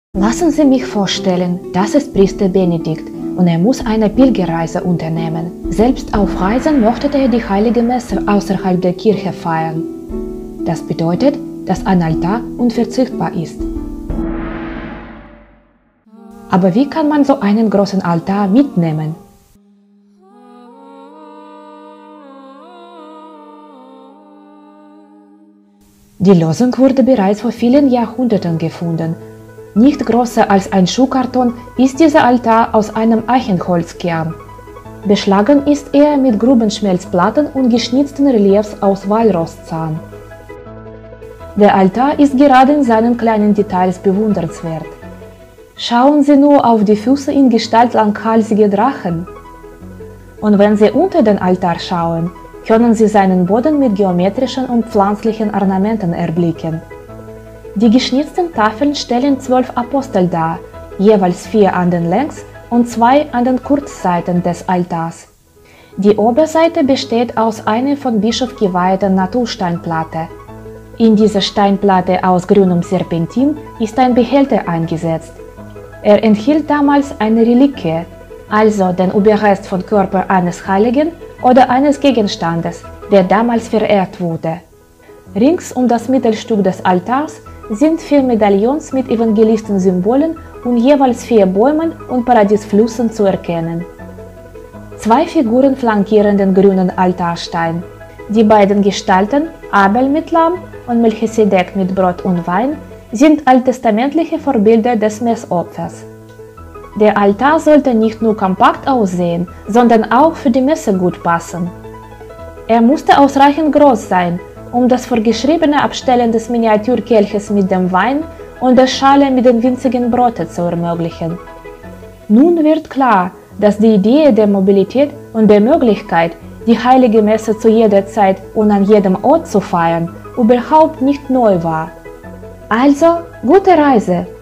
Lassen Sie mich vorstellen, das ist Priester Benedikt und er muss eine Pilgerreise unternehmen. Selbst auf Reisen möchte er die heilige Messe außerhalb der Kirche feiern. Das bedeutet, dass ein Altar unverzichtbar ist. Aber wie kann man so einen großen Altar mitnehmen? Die Lösung wurde bereits vor vielen Jahrhunderten gefunden. Nicht größer als ein Schuhkarton ist dieser Altar aus einem Eichenholzkern. Beschlagen ist er mit Grubenschmelzplatten und geschnitzten Reliefs aus Walrosszahn. Der Altar ist gerade in seinen kleinen Details bewundernswert. Schauen Sie nur auf die Füße in Gestalt langhalsiger Drachen. Und wenn Sie unter den Altar schauen, können Sie seinen Boden mit geometrischen und pflanzlichen Ornamenten erblicken. Die geschnitzten Tafeln stellen 12 Apostel dar, jeweils 4 an den Längs- und 2 an den Kurzseiten des Altars. Die Oberseite besteht aus einer von Bischof geweihten Natursteinplatte. In diese Steinplatte aus grünem Serpentin ist ein Behälter eingesetzt. Er enthielt damals eine Reliquie, also den Überrest vom Körper eines Heiligen oder eines Gegenstandes, der damals verehrt wurde. Rings um das Mittelstück des Altars sind 4 Medaillons mit Evangelistensymbolen und jeweils 4 Bäumen und Paradiesflüssen zu erkennen. 2 Figuren flankieren den grünen Altarstein. Die beiden Gestalten, Abel mit Lamm und Melchisedek mit Brot und Wein, sind alttestamentliche Vorbilder des Messopfers. Der Altar sollte nicht nur kompakt aussehen, sondern auch für die Messe gut passen. Er musste ausreichend groß sein, um das vorgeschriebene Abstellen des Miniaturkelches mit dem Wein und der Schale mit den winzigen Broten zu ermöglichen. Nun wird klar, dass die Idee der Mobilität und der Möglichkeit, die heilige Messe zu jeder Zeit und an jedem Ort zu feiern, überhaupt nicht neu war. Also, gute Reise!